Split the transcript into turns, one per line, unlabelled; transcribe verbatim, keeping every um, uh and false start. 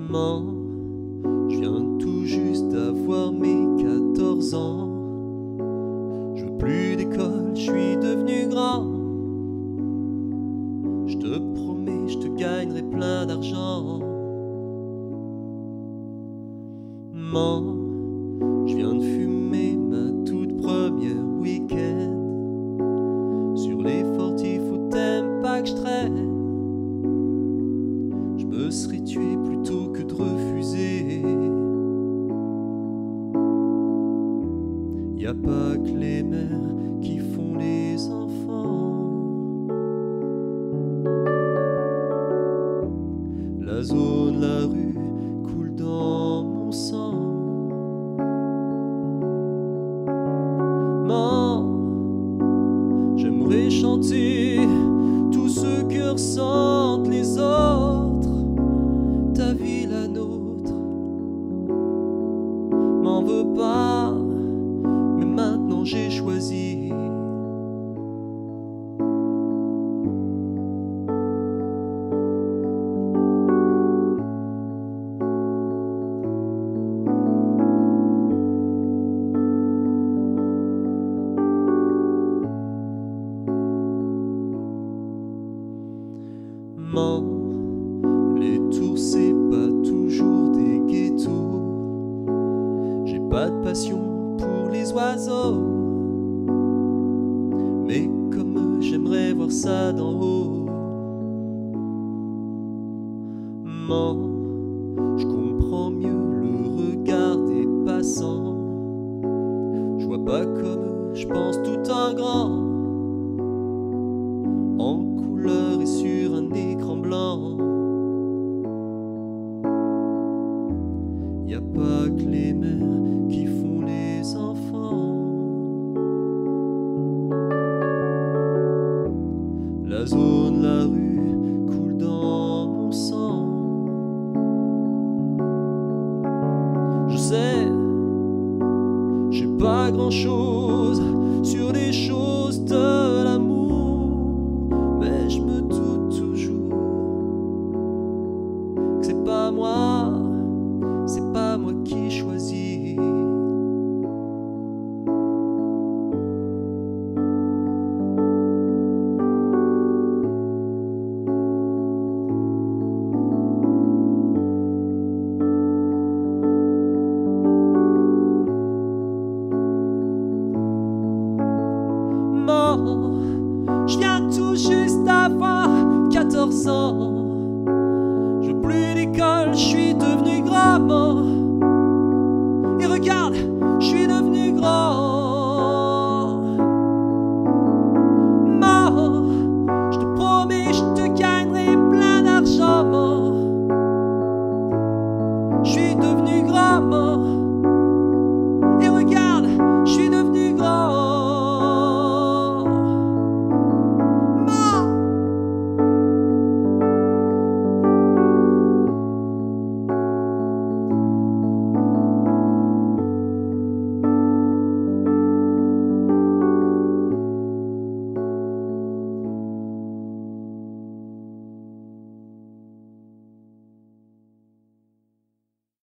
Maman, je viens tout juste d'avoir mes quatorze ans. Je veux plus d'école, je suis devenu grand. Je te promets, je te gagnerai plein d'argent. Maman, je viens de fumer ma toute première week-end. Sur les fortifs où t'aimes pas que je traîne. Je me serais tué plutôt que de refuser. Y a pas que les mères qui font les enfants. La zone, la rue coule dans mon sang. Maman, j'aimerais chanter tout ce que ressentent les autres. Ta vie, la nôtre. M'en veux pas, mais maintenant j'ai choisi. Maman, les tours c'est pas toujours des ghettos. J'ai pas de passion pour les oiseaux, mais comme eux, j'aimerais voir ça d'en haut. Maman, je comprends mieux le regard des passants. Je vois pas comme eux, je pense tout en grand, en couleur et sur un écran blanc. Y a pas que les mères qui font les enfants. La zone, la rue coule dans mon sang. Je sais, j'ai pas grand chose sur les choses de l'amour, mais je me doute toujours que c'est pas moi, c'est pas moi qui choisis. Maman, je viens tout juste d'avoir quatorze ans.